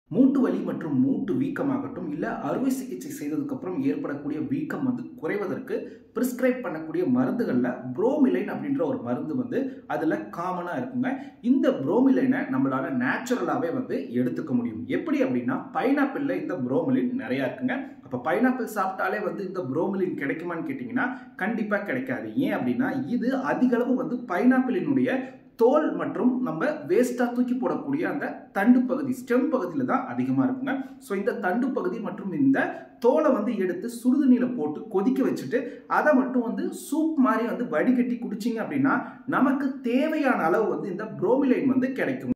மூட்டு வலி மற்றும் மூட்டு வீக்கமாகட்டும் இல்ல அறுவை சிகிச்சை செய்ததுக்கு அப்புறம் ஏற்படக்கூடிய வீக்கம் குறைவதற்கு பிரிஸ்கிரைப் பண்ணக்கூடிய மருந்துகள்ல புரோமிலைன் அப்படின்ற ஒரு மருந்து அதுல காமனா இருக்குங்க. இந்த புரோமிலைனை நம்மளால நேச்சுரலாவே எடுத்துக்க முடியும். எப்படி அப்படின்னா பைனாப்பிள்ல இந்த புரோமிலின் நிறைய இருக்குங்க. அப்ப பைனாப்பிள் சாப்பிட்டாலே இந்த புரோமிலின் கிடைக்குமான்னு கேட்டீங்கன்னா கண்டிப்பா கிடைக்காது. ஏன் அப்படின்னா இது அதிக அளவு பைனாப்பிளினுடைய தோல் மற்றும் நம்ம வேஸ்டா தூக்கி போடக்கூடிய அந்த தண்டு பகுதி ஸ்டெம் பகுதியில தான் அதிகமா இருக்குங்க. ஸோ இந்த தண்டு பகுதி மற்றும் இந்த தோலை எடுத்து சுடுதண்ணியில போட்டு கொதிக்க வச்சுட்டு அதை மட்டும் சூப் மாதிரி வடிகட்டி குடிச்சிங்க அப்படின்னா நமக்கு தேவையான அளவு இந்த புரோமிலைன் கிடைக்கும்.